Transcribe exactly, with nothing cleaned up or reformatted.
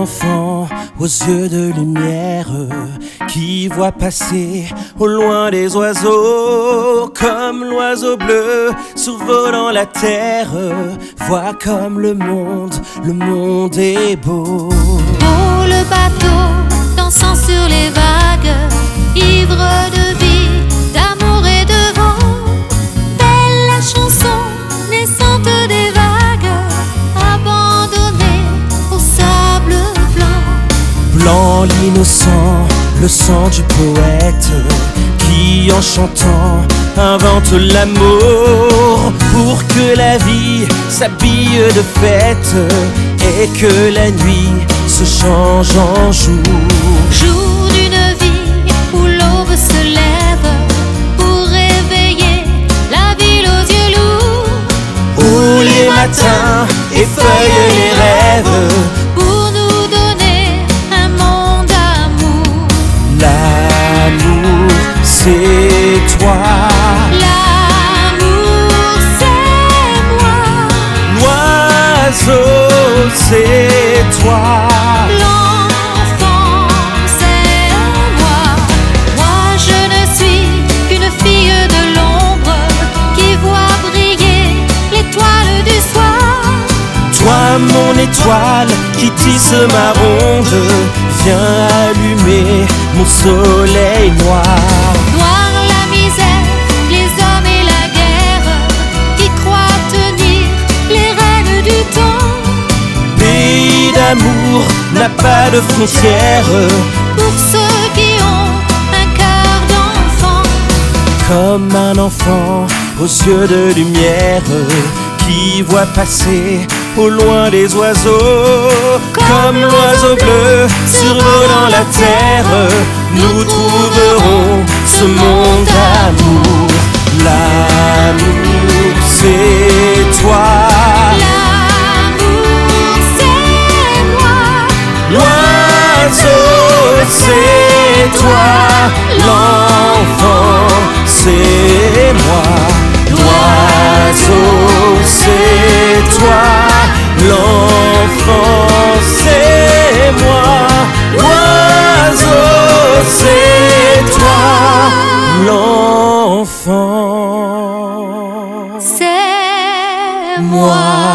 enfant aux yeux de lumière qui voit passer au loin des oiseaux, comme l'oiseau bleu survolant la terre, voit comme le monde, le monde est beau. Oh, le bateau dansant sur les vagues, ivre de vie, d'amour et de vent. Belle la chanson naissante des vagues, abandonnée au sable blanc. Blanc l'innocent, le sang du poète, qui en chantant invente l'amour, pour que la vie s'habille de fête et que la nuit se change en jour. Jour d'une vie où l'aube se lève pour réveiller la ville aux yeux lourds, Où les matins effeuillent les rêves pour nous donner un monde d'amour. L'amour c'est toi, L'amour c'est moi, l'oiseau c'est toi, l'enfant c'est moi. Moi je ne suis qu'une fille de l'ombre qui voit briller l'étoile du soir. toi mon étoile qui tisse ma ronde, viens allumer mon soleil noir. Noir la misère, les hommes et la guerre qui croient tenir les rênes du temps. Pays d'amour n'a pas de frontières, Pour ceux qui ont un cœur d'enfant. comme un enfant aux yeux de lumière qui voit passer au loin les oiseaux, comme l'oiseau bleu survolant la terre, nous trouverons ce monde d'amour. L'amour c'est toi, L'amour c'est moi, l'oiseau c'est toi, l'enfant c'est moi, l'oiseau c'est toi, l'enfant c'est moi, l'oiseau c'est toi, l'enfant c'est moi.